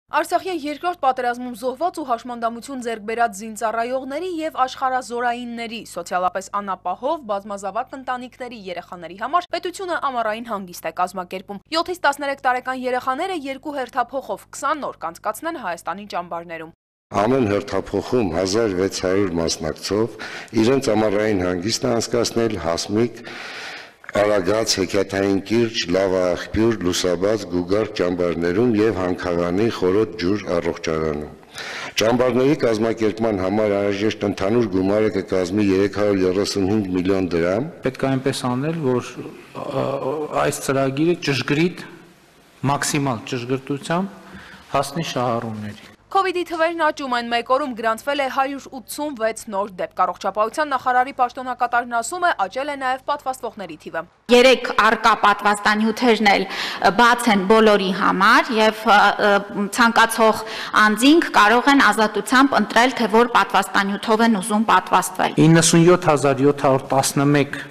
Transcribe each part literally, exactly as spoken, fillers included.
Արցախյան երկրորդ պատերազմում զոհված ու հաշմանդամություն ձեռք բերած զինծառայողների և աշխարհազորայինների, սոցիալապես անապահով, բազմազավակ ընտանիքների երեխաների համար պետությունը ամառային հանգիստ է կազմակերպում։ յոթից տասներեք տարեկան երեխաները երկու հերթափոխով քսան օր կանցկացնեն Հայաստանի ճամբարներում։ Ամեն հերթափոխում հազար վեց հարյուր մասնակցով իրենց ամառային հանգիստը անցկացնել Հասմիկ, Արագած, Հեքիաթային կիրճ, Լավա աղբյուր, Լուսաբաց, Գուգարք ճամբարներում և Հանքաղանի խորոտ ջուր առողջարանում։ Ճամբարների կազմակերպման համար անհրաժեշտ ընդհանուր գումարը կկազմի երեք հարյուր երեսունհինգ միլիոն դրամ։ Պետք է այնպես անել, որ այս ծրագիրը ճշգրիտ, մաքսիմալ ճշգրտությամբ հասնի շահառուների։ Քովիդի թվերն աճում են, մեկ օրում գրանցվել է հարյուր ութսունվեց նոր դեպք։ Առողջապահության նախարարի պաշտոնակատարն ասում է, աճել է նաև պատվաստողների թիվը։ Երեք առկա պատվաստանյութերն էլ բաց են բոլորի համար և ցանկացող անձինք կարող են ազատությամբ ընտրել, թե որ պատվաստանյութով են ուզում պատվաստվել։ իննսունյոթ հազար յոթ հարյուր տասնմեկ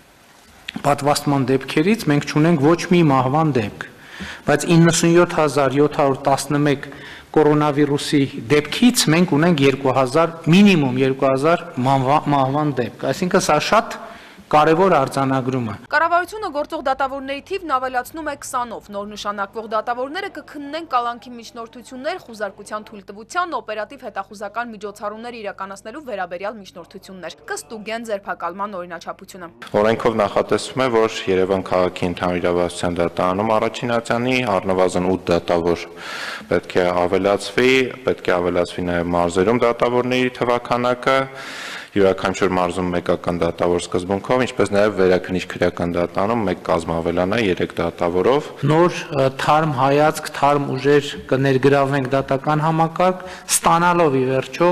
պատվաստման դեպքերից մենք չունենք ոչ մի մահվան դեպք, բայց իննսունյոթ հազար յոթ հարյուր տասնմեկ կորոնավիրուսի դեպքից մենք ունենք երկու հազար, մինիմում երկու հազար մահվան դեպք, այսինքն սա շատ կարևոր արձանագրում է։ Կառավարությունը գործող դատավորների թիվն ավելացնում է քսանով, նոր նշանակվող դատավորները կքննեն կալանքի միջնորդություններ, խուզարկության թույլտվության, օպերատիվ հետախուզական միջոցառումներ իրականացնելու վերաբերյալ միջնորդություններ, կստուգեն ձերբակալման օրինաչափությունը։ Օրենքով նախատեսվում է, որ Երևան քաղաքի ընդհանուր իրավասության դատարանում առաջին ատյանի առնվազն ութ դատավոր պետք է ավելացվի, պետք է ավելացվի նաև մարզերում դատավորների թվաքանակը, յուրաքանչյուր մարզում մեկական դատավոր սկզբունքով, ինչպես նաև վերաքննիչ քրեական դատարանում մեկ կազմ ավելանա երեք դատավորով։ Նոր թարմ հայացք, թարմ ուժեր կներգրավենք դատական համակարգ, ստանալով ի վերջո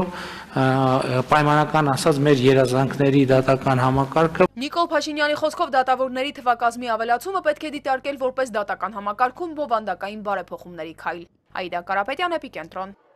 պայմանական ասած մեր երազանքների դատական համակարգը։ Նիկոլ Փաշինյանի խոսքով դատավորների թվակազմի ավելացումը պետք է դիտարկել որպես դատական համակարգում բովանդակային բարեփոխումների քայլ։ Աիդա Կարապետյան, Էպիկենտրոն։